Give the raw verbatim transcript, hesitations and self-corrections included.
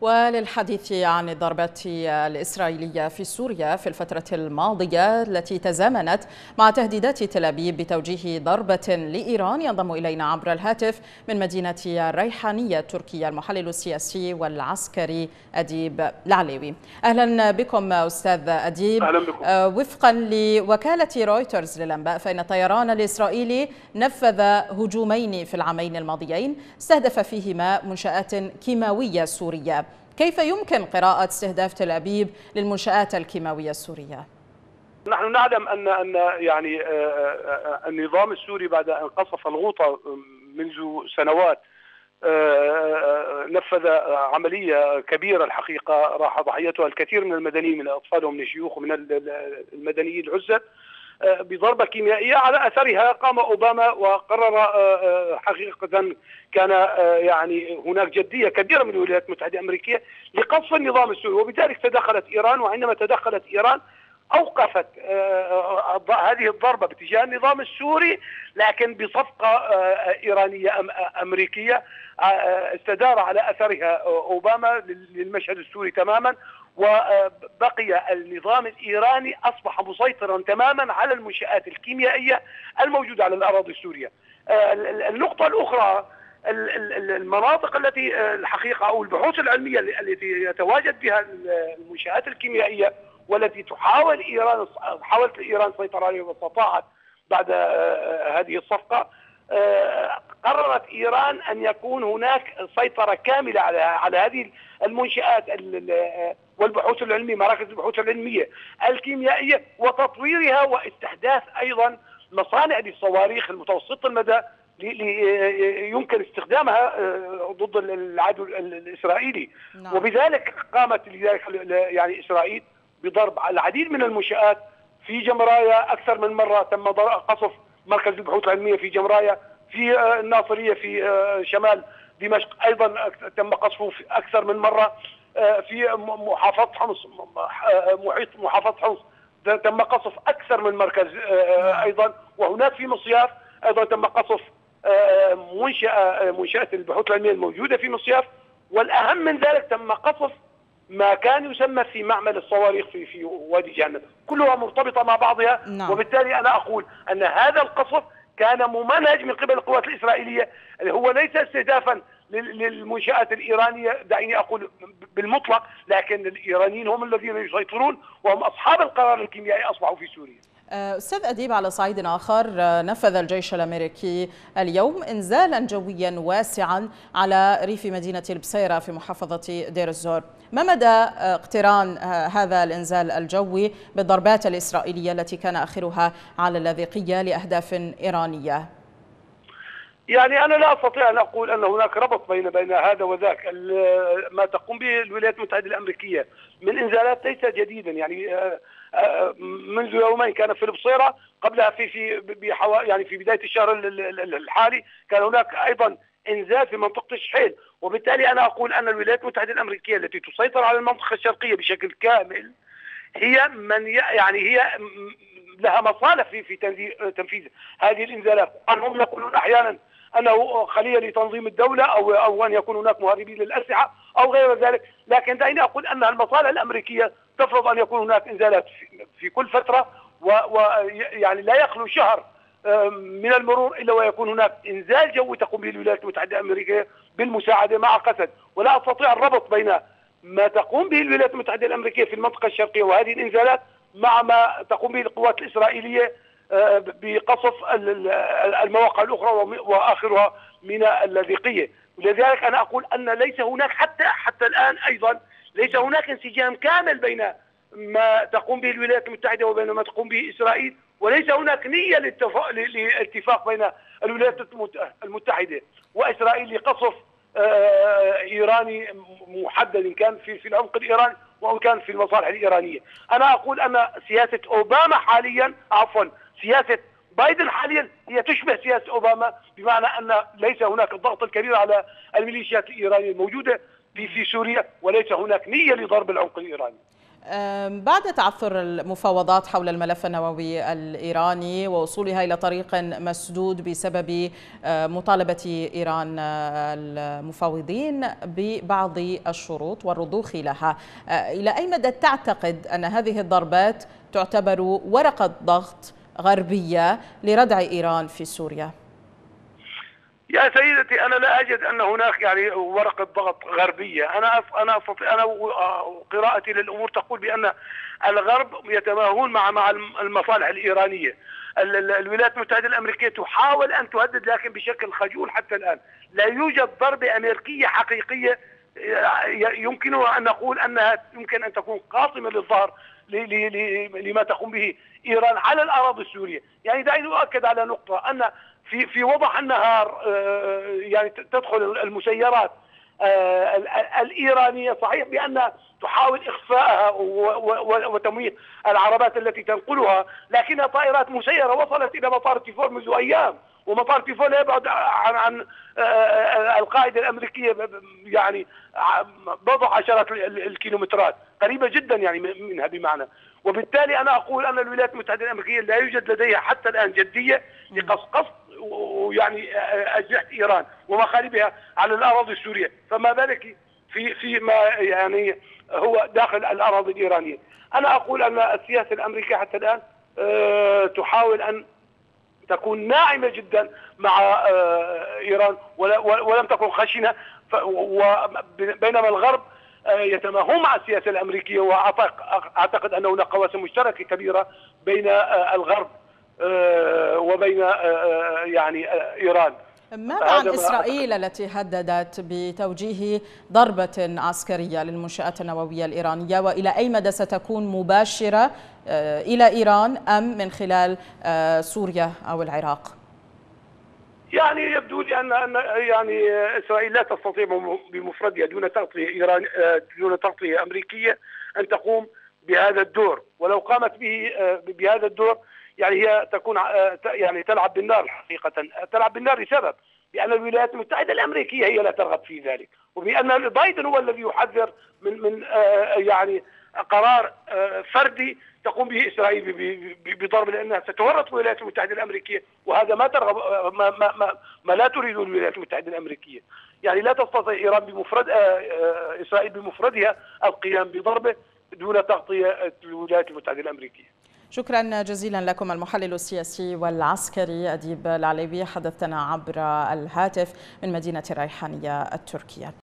وللحديث عن الضربات الإسرائيلية في سوريا في الفترة الماضية التي تزامنت مع تهديدات تل أبيب بتوجيه ضربة لإيران، ينضم إلينا عبر الهاتف من مدينة الريحانية التركية المحلل السياسي والعسكري أديب العليوي. أهلا بكم أستاذ أديب. أهلا بكم. وفقا لوكالة رويترز للأنباء فإن الطيران الإسرائيلي نفذ هجومين في العامين الماضيين استهدف فيهما منشآت كيماوية سورية. كيف يمكن قراءة استهداف تل أبيب للمنشآت الكيماوية السورية؟ نحن نعلم أن أن يعني النظام السوري بعد أن قصف الغوطة منذ سنوات نفذ عملية كبيرة الحقيقة راح ضحيتها الكثير من المدنيين، من الأطفال ومن الشيوخ ومن المدنيين العزل، بضربة كيميائية. على أثرها قام أوباما وقرر حقيقة كان يعني هناك جدية كبيرة من الولايات المتحدة الأمريكية لقصف النظام السوري، وبذلك تدخلت إيران. وعندما تدخلت إيران أوقفت هذه الضربة باتجاه النظام السوري، لكن بصفقة إيرانية أمريكية استدار على أثرها أوباما للمشهد السوري تماما، وبقي النظام الإيراني أصبح مسيطرا تماما على المنشآت الكيميائية الموجودة على الأراضي السورية. النقطة الأخرى، المناطق التي الحقيقة أو البحوث العلمية التي يتواجد بها المنشآت الكيميائية والتي تحاول إيران حاولت إيران السيطرة عليها واستطاعت بعد هذه الصفقة، قررت إيران أن يكون هناك سيطرة كاملة على على هذه المنشآت والبحوث العلمية، مراكز البحوث العلمية الكيميائية، وتطويرها واستحداث أيضا مصانع للصواريخ المتوسطة المدى يمكن استخدامها ضد العدو الإسرائيلي. نعم. وبذلك قامت لذلك يعني إسرائيل بضرب العديد من المنشآت في جمرايا. أكثر من مرة تم قصف مركز البحوث العلمية في جمرايا، في الناصرية في شمال دمشق أيضا تم قصفه أكثر من مرة، في محافظة حمص محيط محافظة حمص تم قصف أكثر من مركز أيضا، وهناك في مصياف أيضا تم قصف منشأة منشأة البحوث العلمية الموجودة في مصياف. والأهم من ذلك تم قصف ما كان يسمى في معمل الصواريخ في في وادي جهنم، كلها مرتبطة مع بعضها. نعم. وبالتالي أنا أقول أن هذا القصف كان ممنهج من قبل القوات الإسرائيلية، هو ليس استهدافا للمنشآت الإيرانية دعيني أقول بالمطلق، لكن الإيرانيين هم الذين يسيطرون وهم أصحاب القرار الكيميائي أصبحوا في سوريا. أستاذ أديب، على صعيد آخر نفذ الجيش الأمريكي اليوم إنزالا جويا واسعا على ريف مدينة البصيرة في محافظة دير الزور. ما مدى اقتران هذا الإنزال الجوي بالضربات الإسرائيلية التي كان آخرها على اللاذقية لأهداف إيرانية؟ يعني أنا لا أستطيع أن أقول أن هناك ربط بين بين هذا وذاك. ما تقوم به الولايات المتحدة الأمريكية من إنزالات ليس جديدا، يعني منذ يومين كان في البصيرة، قبلها في في يعني في بداية الشهر الحالي كان هناك أيضا إنزال في منطقة الشحيل. وبالتالي أنا أقول أن الولايات المتحدة الأمريكية التي تسيطر على المنطقة الشرقية بشكل كامل هي من يعني هي لها مصالح في في تنفيذ هذه الإنزالات. هم يقولون أحيانا أنه خلية لتنظيم الدولة أو أو أن يكون هناك مهربين للأسلحة أو غير ذلك، لكن دعيني أقول أن المصالح الأمريكية تفرض أن يكون هناك إنزالات في كل فترة، ويعني لا يخلو شهر من المرور إلا ويكون هناك إنزال جوي تقوم به الولايات المتحدة الأمريكية بالمساعدة مع قسد. ولا أستطيع الربط بين ما تقوم به الولايات المتحدة الأمريكية في المنطقة الشرقية وهذه الإنزالات مع ما تقوم به القوات الإسرائيلية بقصف المواقع الأخرى وآخرها من اللاذقية. ولذلك أنا أقول أن ليس هناك حتى حتى الآن أيضا ليس هناك انسجام كامل بين ما تقوم به الولايات المتحدة وبين ما تقوم به إسرائيل، وليس هناك نية للاتفاق بين الولايات المتحدة وإسرائيل لقصف إيراني محدد، إن كان في في العمق الإيراني وإن كان في المصالح الإيرانية. أنا أقول أن سياسة أوباما حاليا عفوا سياسة بايدن حاليا هي تشبه سياسة أوباما، بمعنى أن ليس هناك الضغط الكبير على الميليشيات الإيرانية الموجودة في في سوريا، وليس هناك نية لضرب العمق الإيراني. بعد تعثر المفاوضات حول الملف النووي الإيراني ووصولها إلى طريق مسدود بسبب مطالبة إيران المفاوضين ببعض الشروط والرضوخ لها، إلى أي مدى تعتقد أن هذه الضربات تعتبر ورقة ضغط غربية لردع إيران في سوريا؟ يا سيدتي، أنا لا أجد أن هناك يعني ورقة ضغط غربية. أنا أنا أنا قراءتي للأمور تقول بأن الغرب يتماهون مع مع المصالح الإيرانية. الولايات المتحدة الأمريكية تحاول أن تهدد لكن بشكل خجول حتى الآن. لا يوجد ضربة أمريكية حقيقية يمكنها أن نقول أنها يمكن أن تكون قاصمة للظهر لما تقوم به إيران على الأراضي السورية. يعني دعني أؤكد على نقطة، أن في في وضح النهار يعني تدخل المسيرات الإيرانية، صحيح بأن تحاول إخفاءها وتمويه العربات التي تنقلها، لكنها طائرات مسيرة وصلت إلى مطار تيفور منذ أيام، ومطار تيفور لا يبعد عن عن القاعدة الأمريكية يعني بضع عشرات الكيلومترات، قريبة جدا يعني منها بمعنى. وبالتالي أنا أقول أن الولايات المتحدة الأمريكية لا يوجد لديها حتى الآن جدية لقصقص ويعني أجنحة إيران ومخالبها على الأراضي السورية، فما بالك في في ما يعني هو داخل الأراضي الإيرانية. أنا أقول أن السياسة الأمريكية حتى الآن تحاول أن تكون ناعمة جدا مع إيران ولم تكن خشنة، بينما الغرب يتماهون مع السياسة الأمريكية. وأعتقد أن هناك قواسم مشتركة كبيرة بين الغرب وبين يعني إيران. ماذا عن إسرائيل التي هددت بتوجيه ضربة عسكرية للمنشآت النووية الإيرانية، وإلى أي مدى ستكون مباشرة إلى إيران أم من خلال سوريا أو العراق؟ يعني يبدو لي أن يعني إسرائيل لا تستطيع بمفردها دون تغطية إيران دون تغطية أمريكية أن تقوم بهذا الدور، ولو قامت به بهذا الدور يعني هي تكون يعني تلعب بالنار حقيقة. تلعب بالنار لسبب، لأن الولايات المتحدة الأمريكية هي لا ترغب في ذلك، وبأن بايدن هو الذي يحذر من من يعني قرار فردي تقوم به إسرائيل بضرب، لأنها ستورط الولايات المتحدة الأمريكية، وهذا ما ترغب ما ما ما, ما لا تريد الولايات المتحدة الأمريكية. يعني لا تستطيع إيران بمفرد إسرائيل بمفردها القيام بضربه دون تغطية الولايات المتحدة الأمريكية. شكرا جزيلا لكم المحلل السياسي والعسكري أديب العليوي، حدثنا عبر الهاتف من مدينة الريحانية التركية.